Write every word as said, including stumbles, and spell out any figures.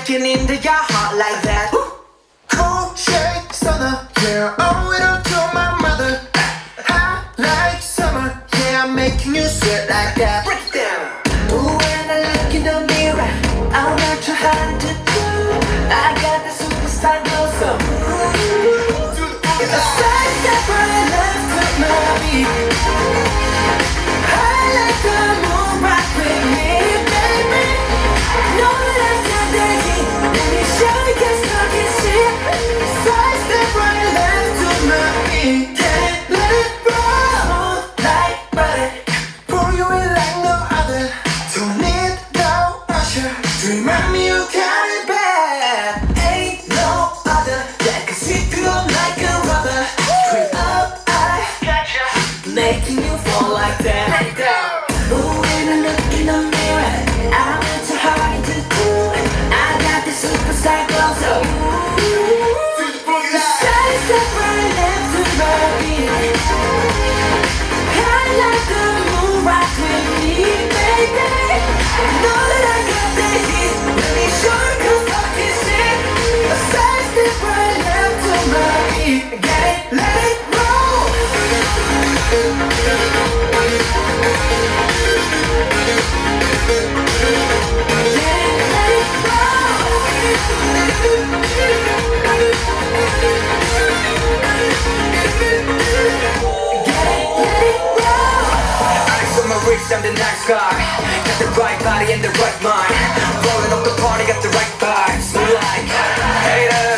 breaking into your heart like that. Cold shake summer, yeah, owe it all to my mother. Hot like summer, yeah, I'm making you sweat like that. Break it down. Ooh, when I look in the mirror, I'm not too hard to do. I got the superstar glow, so ooh, it's a side step right left to my beat. I like the moon rock with me, baby. Know that I got that heat. Let me show you guys how you see. Side step right left to my beat. Yeah, let it roll like butter. Pour you in like no other. Don't need no usher to remind me you got it bad. Ain't no other that can sweep you up like a rubber. Straight up, I gotcha, making you fall like that. Ooh, when I look in the mirror, I'm not too hard to do. I got the superstar glow, so ooh, side step right left to my beat. I like the moon rock with me, baby. Know that I got the heat. Let me show you 'cause I can see. A side step right left to my beat. Get it, let it roll. I'm the nice guy, got the right body and the right mind. Rolling up the party, got the right vibes. Like haters.